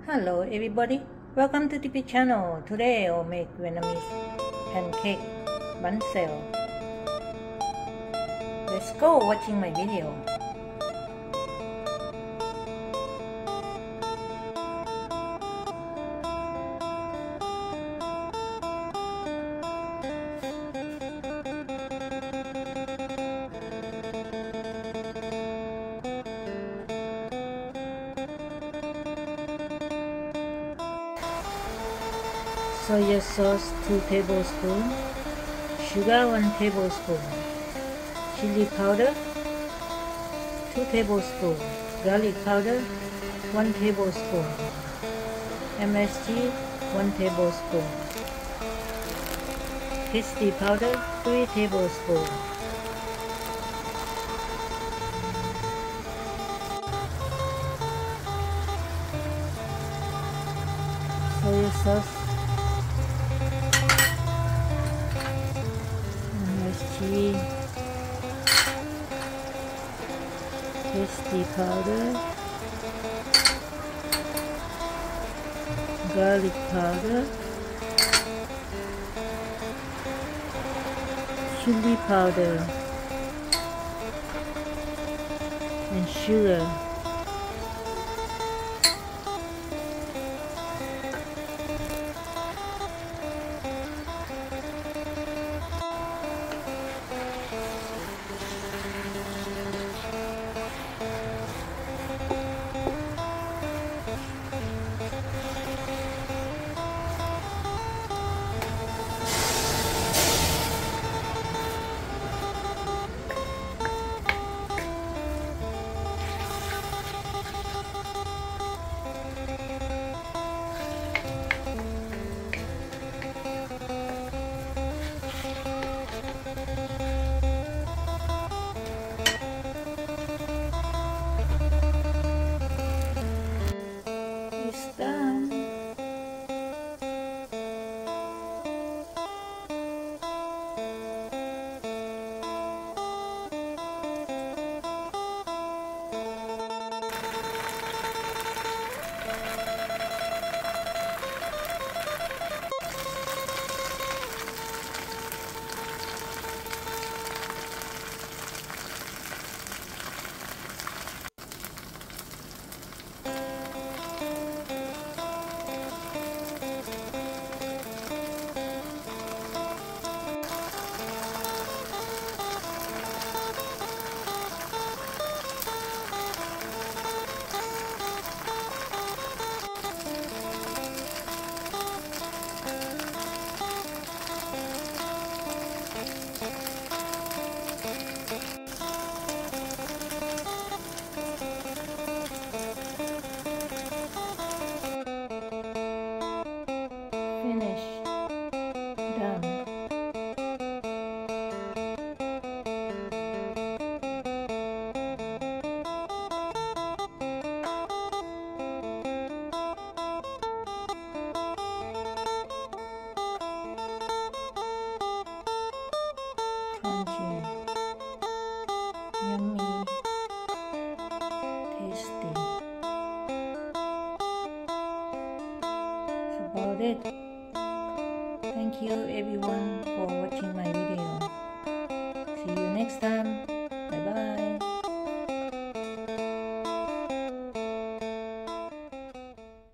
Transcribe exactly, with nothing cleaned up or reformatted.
Hello everybody, welcome to T P channel. Today I'll make Vietnamese pancake bánh xèo. Let's go watching my video. Soya sauce two tablespoons, sugar one tablespoon, chili powder two tablespoons, garlic powder one tablespoon, M S G one tablespoon, tasty powder three tablespoons. Soya sauce, tasty powder, garlic powder, chili powder, and sugar. Yummy, tasty. That's about it. Thank you everyone for watching my video. See you next time. Bye bye.